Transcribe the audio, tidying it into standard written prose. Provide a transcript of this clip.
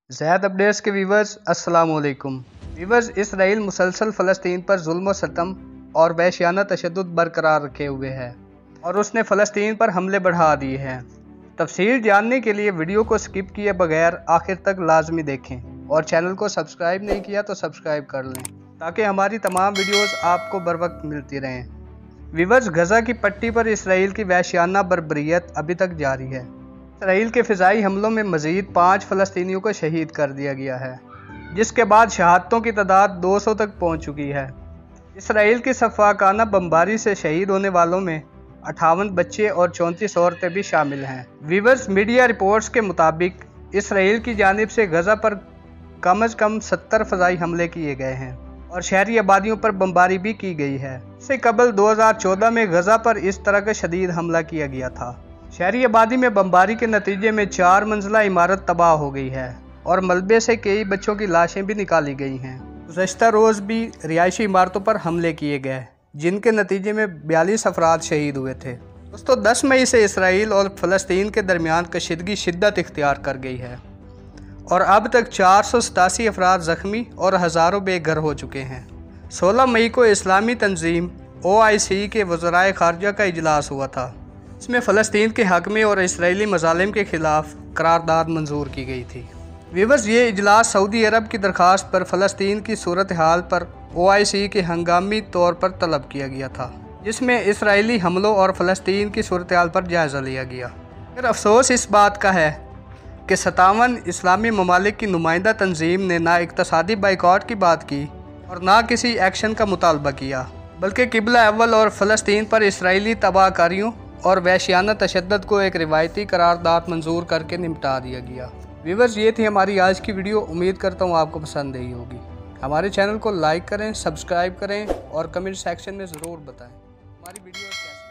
ज़ैद updates के viewers अस्सलाम वालेकुम। व्यूवर्स, इसराइल मुसलसल फ़लस्तीन पर जुल्म सतम और वहशियाना तशद्दुद बरकरार रखे हुए है और उसने फ़लस्तीन पर हमले बढ़ा दिए हैं। तफसील जानने के लिए वीडियो को स्किप किए बगैर आखिर तक लाजमी देखें और चैनल को सब्सक्राइब नहीं किया तो सब्सक्राइब कर लें ताकि हमारी तमाम वीडियोज़ आपको बर वक्त मिलती रहें। व्यूवर्स, गज़ा की पट्टी पर इसराइल की वहशियाना बर्बरियत अभी तक जारी है। इसराइल के फ़िज़ाई हमलों में मज़ीद 5 फ़लस्तीनियों को शहीद कर दिया गया है, जिसके बाद शहादतों की तादाद 200 तक पहुंच चुकी है। इसराइल की सफ़ाकाना बमबारी से शहीद होने वालों में 58 बच्चे और 34 औरतें भी शामिल हैं। व्यूवर्स, मीडिया रिपोर्ट्स के मुताबिक इसराइल की जानिब से गज़ा पर कम अज़ कम 70 फ़िज़ाई हमले किए गए हैं और शहरी आबादियों पर बमबारी भी की गई है। इससे कबल 2014 में गज़ा पर इस तरह का शदीद हमला किया गया था। शहरी आबादी में बमबारी के नतीजे में 4 मंजिला इमारत तबाह हो गई है और मलबे से कई बच्चों की लाशें भी निकाली गई हैं। गुज़श्ता रोज़ भी रिहायशी इमारतों पर हमले किए गए, जिनके नतीजे में 42 अफराद शहीद हुए थे। दोस्तों, 10 मई से इसराइल और फ़लस्तीन के दरमियान कशीदगी शिद्दत इख्तियार कर गई है और अब तक 487 अफराद ज़ख्मी और हज़ारों बेघर हो चुके हैं। 16 मई को इस्लामी तंजीम OIC के वज़राए ख़ारजा का इजलास हुआ था। इसमें फ़लस्तीन के हक़ में और इसराइली मज़ालिम के ख़िलाफ़ करारदाद मंजूर की गई थी। व्यूवर्स, ये इजलास सऊदी अरब की दरख्वास्त पर फ़लस्तीन की सूरत हाल पर OIC के हंगामी तौर पर तलब किया गया था, जिसमें इसराइली हमलों और फ़लस्तीन की सूरत हाल पर जायज़ा लिया गया। फिर अफसोस इस बात का है कि 57 इस्लामी ममालिक की नुमाइंदा तंजीम ने ना इक़्तिसादी बाइकॉट की बात की और ना किसी एक्शन का मुतालबा किया, बल्कि क़िबला अव्वल और फ़लस्तीन पर इसराइली तबाहकारियों और वहशियाना तशद्दुद को एक रिवायती करारदाद मंजूर करके निपटा दिया गया। व्यूवर्स, ये थी हमारी आज की वीडियो। उम्मीद करता हूँ आपको पसंद आई होगी। हमारे चैनल को लाइक करें, सब्सक्राइब करें और कमेंट सेक्शन में ज़रूर बताएं हमारी वीडियो कैसी